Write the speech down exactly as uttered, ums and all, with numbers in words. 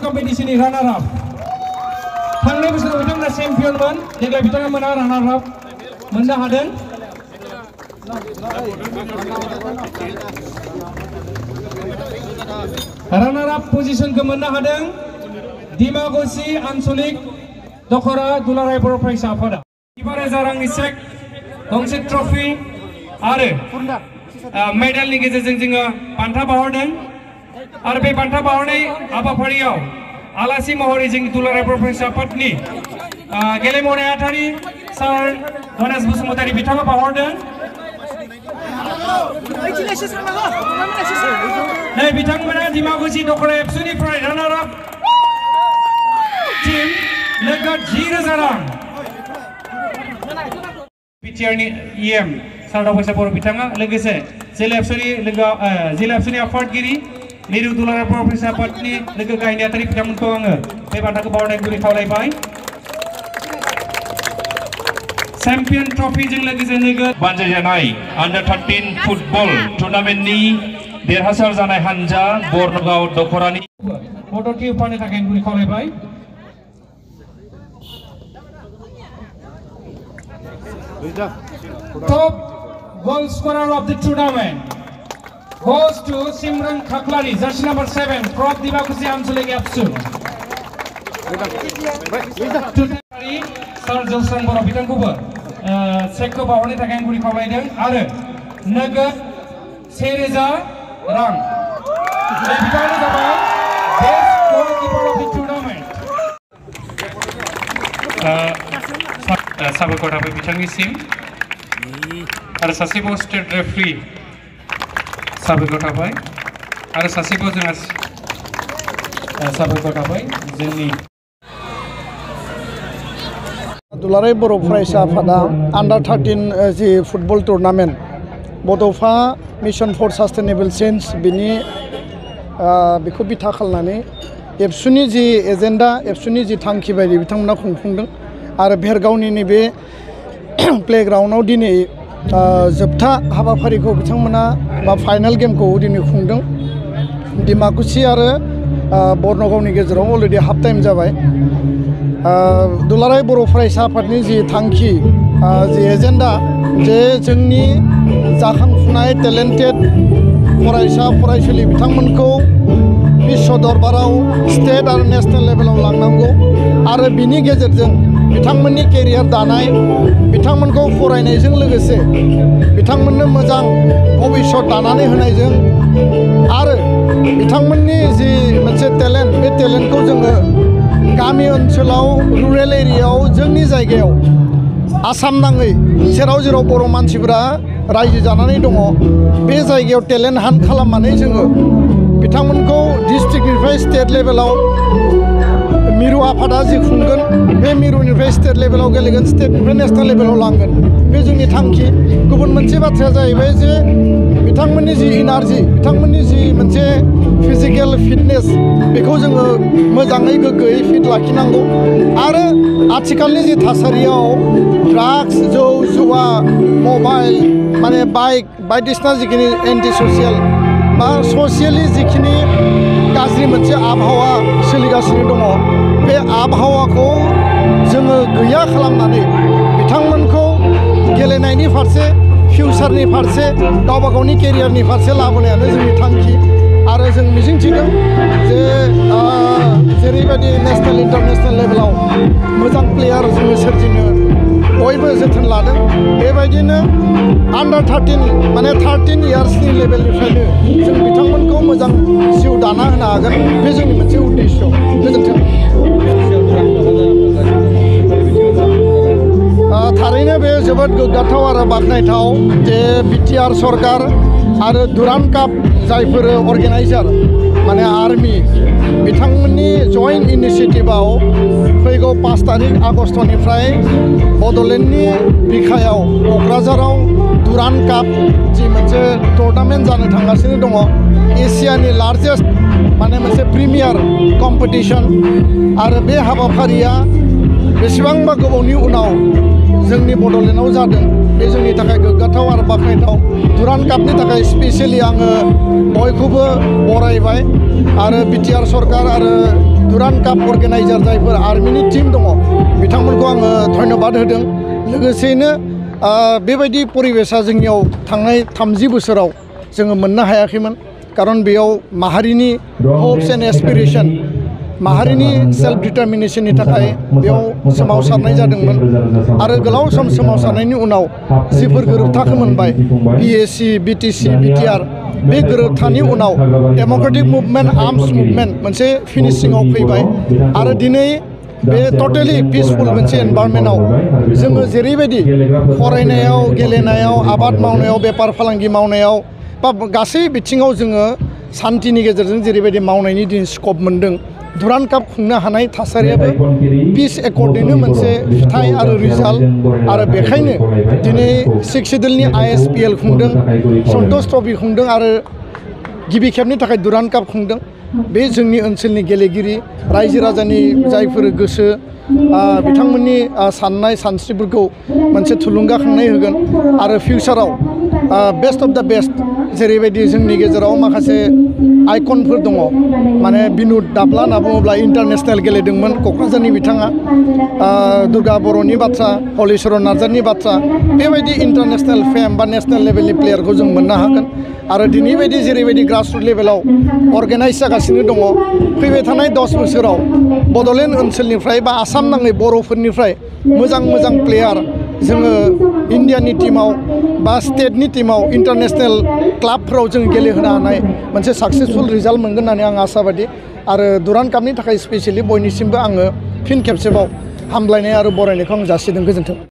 कम्पिटिशननि रानार आप थांनाय बोसोराव बिथांमोना चेम्पियनमोन देग्लाय बिथाङा मोना रानार आप मोननो हादों रानार आप पजिशनखौ मोननो हादों डिमाकुसि आन्चलिक दख'रा दुलाराय बर' फरायसा आफादा जिबा रोजा रांनि चेक गंसे ट्रफि आरो मेडेलनि गेजेरजों जोङो बान्था बावहरदों आरो बे बान्था बावहरनाय हाबाफारियाव आलासि महरै जोंनि दुलाराय बर' फरायसा आफादनि गेलेमु नेहाथारि सार गणेश बसुमतारी बिथाङा बावहरदों नै बिथांमोना डिमाकुसि दख'रा एबसुनिफ्राय रानार आप टीम नोगोद जि रोजा रां बिटिआरनि इएम सार दावबायसा बर' बिथाङा लोगोसे जिल्ला एबसुनि लोगो जिल्ला एबसुनि आफादगिरि मिरु दुलाराय बर' फरायसा आफादनि लोगो गाहाय नेहाथारि बिथांमोनखौ आङो बे बान्थाखौ बावनाय गुरै खावलायबाय चेम्पियन ट्रफिजों लोगोसे नोगोद बानजायजानाय आन्डार थार्टिन फुटबल टुर्नामेन्टनि देरहासार जानाय हानजा बरनगाव दख'रानि मददथि होफानो थाखाय गुरै खावलायबाय Top goal scorer of the tournament goes to Simran Khaklari, jersey number seven, from Dimakusi Anchalik Apsu. Sir Josran Boro Bitangkuba, Sekko Bawani Takan Guri Kawaiden, Are Nugget Sereza Rang. The Bitani Daba, best goalkeeper of the tournament. साबायखर थाबाय बिथांनिसिम आरो सासेबाव state referee साबायखर थाबाय आरो सासेबाव जोंहा साबायखर थाबाय जोंनि दुलाराय बर' फरायसा आफादा आन्डार थार्टिन जि फुटबल टुर्नामेन्ट बड'फा मिशन फर सास्टेनेबल चेन्ज बिनि बेखौ बिथा खालामनानै एबसुनि जि एजेन्डा एबसुनि जि थांखि बायदि बिथांमोना खुंफुंदों आरो भेरगावनि नैबे प्लेग्राउन्डआव दिनै जोबथा हाबाफारिखौ बिथांमोना बा फाइनाल गेमखौ दिनै खुंदों डिमाकुसि आरो बरनगावनि गेजेराव अलरेडि हाफ टाइम जाबाय दुलाराय बर' फरायसा आफादनि जि थांखि जि एजेन्डा जे जोंनि जाखांफुनाय टेलेन्टेड फरायसा फरायसुलि बिथांमोनखौ विश्व दरबाराव स्टेट आरो नेशनेल लेभेलाव लांनांगौ आरो बिनि गेजेरजों बिथांमोननि केरियार दानाय बिथांमोनखौ फरायनायजों लोगोसे बिथांमोननो मोजां भबिष्यत दानानै होनायजों आरो बिथांमोननि जि मोनसे टेलेन्ट बे टेलेन्टखौ जोङो गामि ओनसोलाव रुरेल एरियायाव जोंनि जायगायाव आसाम नाङै जेराव जेराव बर' मानसिफोरा रायजो जानानै दङ बे जायगायाव टेलेन्ट हान्ट खालामनानै जोङो बिथांमोनखौ डिस्ट्रिक्टनिफ्राय स्टेट लेभेलाव मिरु आफादा जि खुंगोन बे मिरुनिफ्राय स्टेट लेभेलाव गेलेगोन स्टेटनिफ्राय नेशनेल लेभेलाव लांगोन बे जोंनि थांखि गुबुन मोनसे बाथ्राया जाहैबाय जे बिथांमोननि जि इनार्जि बिथांमोननि जि मोनसे फिजिकेल फिटनेस बेखौ जोङो मोजाङै गोग्गोयै फिट लाखिनांगौ आरो आथिखालनि जि थासारियाव ड्राग्स जौ जुवा मबाइल माने बाइक बायदिसिना जिखिनि एन्टि ससियेल बा ससियेलि जिखिनि गाज्रि मोनसे आबहावा सोलिगासिनो दङ बे आबहावाखौ जोङो गैया खालामनानै बिथांमोनखौ गेलेनायनि फारसे फिउचारनि फारसे गावबा गावनि केरियारनि फारसे लाबोनायानो जोंनि थांखि आरो जों मिजिंथिदों जे जेरैबायदि नेशनेल इन्टारनेशनेल लेभेलाव मोजां प्लेयार जोङो सोरजिनो बयबो जोथोन लादों बेबायदिनो आन्डार थार्टिन माने थार्टिन इयार्सनि लेभेलनिफ्रायनो जों बिथांमोनखौ मोजां जिउ दाना होनो हागोन बे जोंनि मोनसे उद्देश्य गोजोन्थों थारैनो बे जोबोद गोग्गाथाव आरो बाख्नायथाव जे बिटिआर सरकार आरो दुरान काप जायफोर अर्गेनाइजार माने आर्मी बिथांमोननि जइन्ट इनिशिएटिभआव फैगौ पाँच तारिख आगस्टनिफ्राय बड'लेण्डनि बिखायाव क'क्राझाराव दुरान काप जि मोनसे टुर्नामेन्ट जानो थांगासिनो दङ एसियानि लार्जेस्ट माने मोनसे प्रिमियार कम्पिटिशन आरो बे हाबाफारिया बेसेबांबा गोबावनि उनाव जोंनि बड'लेण्डआव जादों बे जोंनि थाखाय गोग्गाथाव आरो बाख्नायथाव दुरान कापनि थाखाय स्पेसियेलि आङो बयखौबो बरायबाय आरो बिटिआर सरकार आरो दुरान काप अर्गेनाइजार जायफोर आर्मिनि टीम दङ बिथांमोनखौ आङो धन्यबाद होदों लोगोसेयैनो बेबायदि परिबेसा जोंनियाव थांनाय थामजि बोसोराव जोङो मोननो हायाखैमोन खारन बेयाव माहारिनि हप्स एन्ड एसपिरेशन माहारिनि सेल्फ डिटारमिनेशननि थाखाय बेयाव सोमावसारनाय जादोंमोन आरो गोलाव सम सोमावसारनायनि उनाव जिफोर गोरोबथाखौ मोनबाय पिएसि बिटिसि बिटिआर बे गोरोबथानि उनाव डेम'क्रेटिक मुभमेन्ट आर्म्स मुभमेन्ट मोनसे फिनिशिंआव फैबाय आरो दिनै बे टटेलि पिसफुल मोनसे एनभायरनमेन्टआव जोङो जेरैबायदि फरायनायाव गेलेनायाव आबाद मावनायाव बेफार फालांगि मावनायाव बा गासै बिथिङाव जोङो सान्थिनि गेजेरजों जेरैबायदि मावनायनि दिन स्कप मोन्दों दुरान काप खुंनो हानाय थासारियाबो पिस एकर्डनिनो मोनसे फिथाइ आरो रिजाल्ट आरो बेखायनो दिनै सिक्स सिडलनि आइएसपिएल खुंदों सन्तोष ट्रफि खुंदों आरो गिबि खेबनि थाखाय दुरान काप खुंदों बे जोंनि ओनसोलनि गेलेगिरि रायजो राजानि जायफोर गोसो बिथांमोननि साननाय सानस्रिफोरखौ मोनसे थुलुंगाखांनाय होगोन आरो फिउचाराव बेस्ट अफ द बेस्ट जेरैबायदि जोंनि गेजेराव माखासे आइकनफोर दङ माने बिनुद दाब्ला होनना बुङोब्ला इन्टारनेसनेल गेलेदोंमोन क'क्राझारनि बिथाङा दुर्गा बर'नि बाथ्रा हलिचरन नार्जारिनि बाथ्रा बेबायदि इन्टारनेसनेल फेम बा नेसनेल लेभेलनि प्लेयारखौ जों मोननो हागोन आरो दिनै बायदि जेरैबायदि ग्रासरुट लेभेलाव अर्गेनाइज जागासिनो दङ फैबाय थानाय दस बोसोराव बड'लेण्ड ओनसोलनिफ्राय बा आसाम नाङै बर'फोरनिफ्राय मोजां मोजां प्लेयार जोङो इन्डियानि टीमाव बा स्टेटनि टीमाव इन्टारनेसनेल क्लाबफोराव जों गेलेहोनो हानाय मोनसे साक्सेसफुल रिजाल्ट मोनगोन होननानै आं आसाबादि आरो दुरान कापनि थाखाय स्पेसियेलि बयनिसिमबो आङो फिन खेबसेबाव हामलायनाय आरो बरायनायखौ आं जासिदों गोजोन्थों।